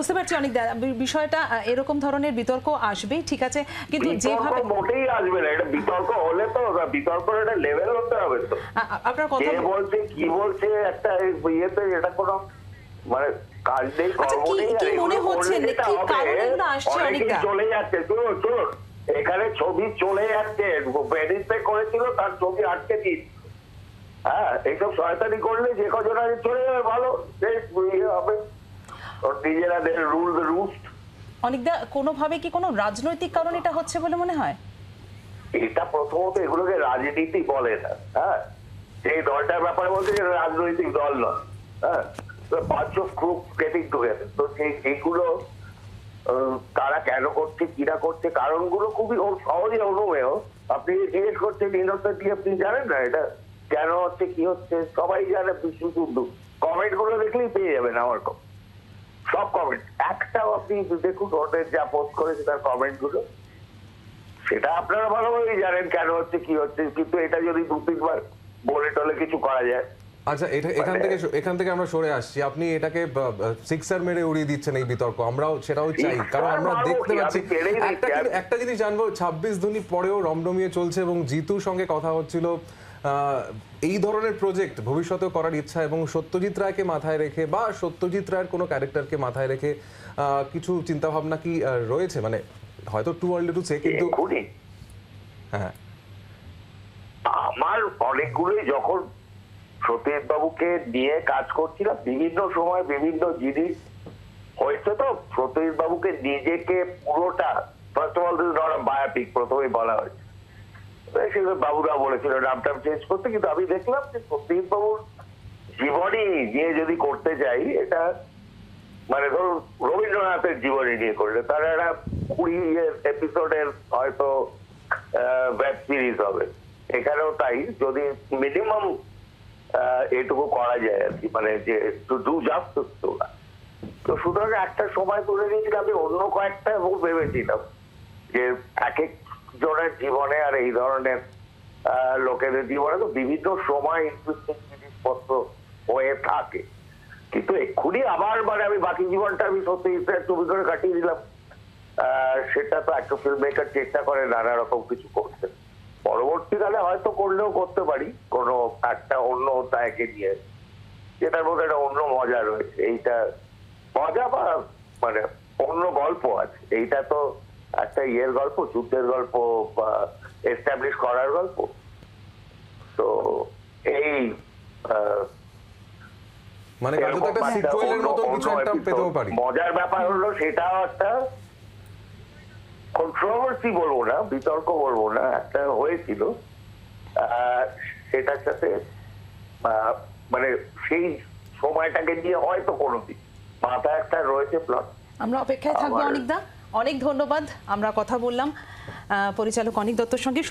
বুঝতে পারছি অনেক বিষয়টা এরকম ধরনের বিতর্ক আসবেই, ঠিক আছে, কিন্তু যেভাবে মোটেই আসবে না, এটা বিতর্ক হলে তো বিতর্কের একটা লেভেল হতে হবে। তো আপনার কথা বলছে কি বলছে একটা ইয়েতে, এটা কোনো মানে কাজ নেই, কর্ম নেই। কি মনে হচ্ছে কি কারণে এগুলো আসছে? অনেকটা চলে যাচ্ছে, চলুন চলুন, এখানে ছবি চলে যাচ্ছে, প্যারিসে করেছিল তার ছবি আটকে দিচ্ছে। হ্যাঁ, এইসব শয়তানি করলে যে কজন আগে চলে যাবে ভালো, হবে নিজেরা রুলস। অনেকটা কোনোভাবে কি কোনো রাজনৈতিক কারণ এটা হচ্ছে বলে মনে হয়? এটা প্রথমত এগুলোকে রাজনীতি বলে না। হ্যাঁ, এই দলটার ব্যাপারে বলতে রাজনৈতিক দল নয়। হ্যাঁ, bunch of crooks getting together. তো এইগুলো তারা কেন করছে, কিনা করছে, কারণগুলো খুবই সহজে অনুমেয়। আপনি জিজ্ঞেস করছেন ইনোসেন্টলি, আপনি জানেন না এটা কেন হচ্ছে, কি হচ্ছে, সবাই জানে। শুধু কমেন্ট গুলো দেখলেই পেয়ে যাবেন আমার সব কমেন্ট। একটাও আপনি দেখুন ওদের যা পোস্ট করেছে তার কমেন্ট গুলো, সেটা আপনারা ভালোভাবেই জানেন কেন হচ্ছে, কি হচ্ছে। কিন্তু এটা যদি 2-3 বার বলে টলে কিছু করা যায়। আচ্ছা, এখান থেকে আমরা সরে আসছি। আপনি এটাকে সিক্সার মেরে উড়িয়ে দিচ্ছেন এই বিতর্ক, আমরাও সেটাও চাই, কারণ আমরা দেখতে পাচ্ছি একটা জিনিস জানবো, 26 ধ্বনি পরেও রমরমিয়ে চলছে এবং জিতুর সঙ্গে কথা হচ্ছিল এই ধরনের প্রজেক্ট ভবিষ্যতেও করার ইচ্ছা, এবং সত্যজিৎ রায়কে মাথায় রেখে বা সত্যজিৎ রায়ের কোনো ক্যারেক্টারকে মাথায় রেখে কিছু চিন্তা ভাবনা কি রয়েছে? মানে হয়তো টু ওয়ার্ল্ড টু সে, কিন্তু হ্যাঁ, আমার অনেকগুলোই যখন সত্যজিৎ বাবুকে নিয়ে কাজ করছিলাম, বিভিন্ন সময় বিভিন্ন জিনিস হয়েছে। তো সত্যজিৎ বাবুকে নিজেকে পুরোটা, first of all this not a biopic, প্রথমেই বলা হয়েছে, সেগুলো বাবুরা বলেছিল নামটা চেঞ্জ করতে। কিন্তু আমি দেখলাম যে সত্যজিৎ বাবুর জীবনী নিয়ে যদি করতে যাই, এটা মানে ধরুন রবীন্দ্রনাথের জীবনী নিয়ে করলে তার একটা 20 এপিসোডের হয়তো ওয়েব সিরিজ হবে। এখানেও তাই, যদি মিনিমাম এটুকু করা যায় আর কি, মানে যে টু ডু জাস্টিস তো না। তো সুতরাং একটা সময় তুলে নিয়েছিল, আমি অন্য কয়েকটা ভেবেছিলাম যে এক এক জনের জীবনে আর এই ধরনের লোকেদের জীবনে তো বিভিন্ন সময় ইন্টারেস্টিং জিনিসপত্র হয়ে থাকে। কিন্তু এক্ষুনি আবার মানে আমি বাকি জীবনটা আমি সত্যি ছবি করে কাটিয়ে দিলাম, সেটা তো একটা ফিল্ম মেকার চেষ্টা করে নানা রকম কিছু করতে। পরবর্তীকালে হয়তো করলেও করতে পারি কোনো একটা অন্য অধ্যায়কে নিয়ে, যেটার মধ্যে একটা অন্য মজা রয়েছে। এইটা মজা বা মানে অন্য গল্প আছে। এইটা তো একটা ইয়ের গল্প, যুদ্ধের গল্প বা এস্টাবলিশ করার গল্প। তো এই মানে একটা সিকুয়েলের মতো কিছু একটা পেতেও পারি। মজার ব্যাপার হলো সেটাও একটা কন্ট্রোভার্সি বলবো না, বিতর্ক বলবো না, একটা হয়েছিল। সেটার সাথে মানে সেই সময়টাকে নিয়ে হয়তো কোনোদিন মাথায় একটা রয়েছে প্লট। আমরা অপেক্ষায় থাকবো অনিকদা। অনেক ধন্যবাদ। আমরা কথা বললাম পরিচালক অনিক দত্তর সঙ্গে।